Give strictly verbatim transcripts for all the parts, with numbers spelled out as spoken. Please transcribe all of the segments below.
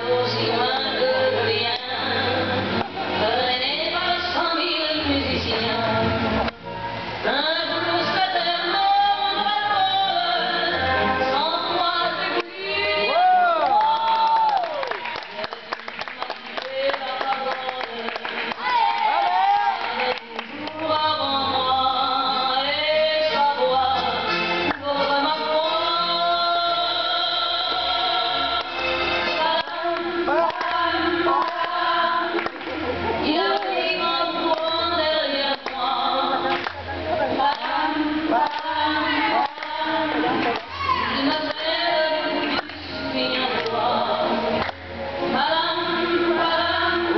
aussi loin que rien, traîné par cent mille musiciens. Un jour c'était mon balcon, sans moi j'ai voulu m'activer la parole. Elle est toujours avant moi et sa voix couvre ma voix. Il arrive en courant derrière moi. Il m'appelle, je suis un roi. Madame, madame,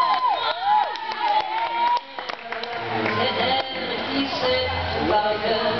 c'est elle qui sait tout par cœur.